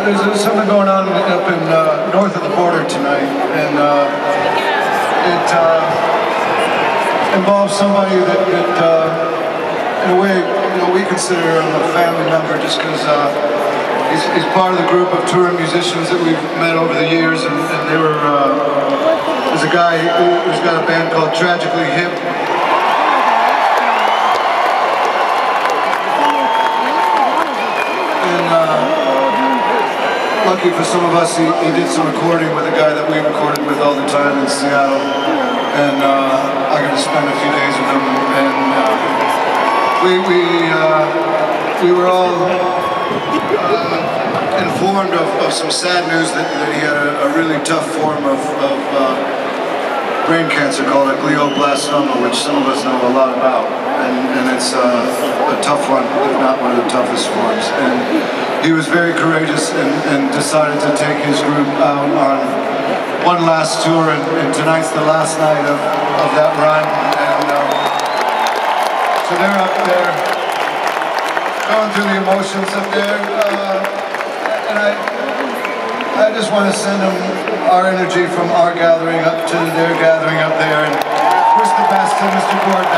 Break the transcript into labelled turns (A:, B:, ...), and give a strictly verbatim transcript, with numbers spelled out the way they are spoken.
A: there's something going on up in uh, north of the border tonight, and uh, it uh, involves somebody that, that uh, in a way, you know, we consider him a family member, just because uh, he's, he's part of the group of touring musicians that we've met over the years, and, and they were. Uh, there's a guy who, who's got a band called Tragically Hip. Lucky for some of us, he, he did some recording with a guy that we recorded with all the time in Seattle, and uh, I got to spend a few days with him, and uh, we we uh, we were all uh, informed of, of some sad news that, that he had a, a really tough form of, of uh, brain cancer called a Glioblastoma, which some of us know a lot about, and, and it's uh, a tough one, if not one of the toughest forms. And he was very courageous and, and decided to take his group out on one last tour, and, and tonight's the last night of, of that run. And um, so they're up there, going through the emotions up there, uh, and I, I just want to send them our energy from our gathering up to their gathering up there, and wish the best to Mister Gord